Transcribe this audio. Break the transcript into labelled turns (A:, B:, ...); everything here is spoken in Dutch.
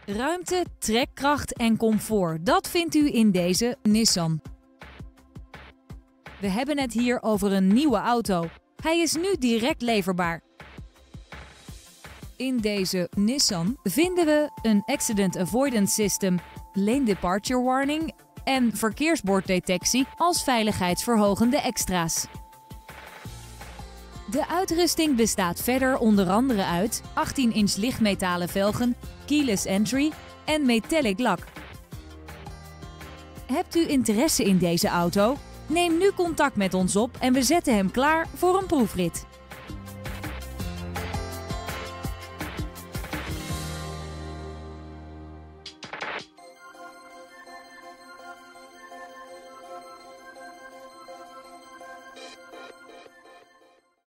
A: Ruimte, trekkracht en comfort, dat vindt u in deze Nissan. We hebben het hier over een nieuwe auto. Hij is nu direct leverbaar. In deze Nissan vinden we een Accident Avoidance System, Lane Departure Warning en verkeersborddetectie als veiligheidsverhogende extra's. De uitrusting bestaat verder onder andere uit 18-inch lichtmetalen velgen, keyless entry en metallic lak. Hebt u interesse in deze auto? Neem nu contact met ons op en we zetten hem klaar voor een proefrit.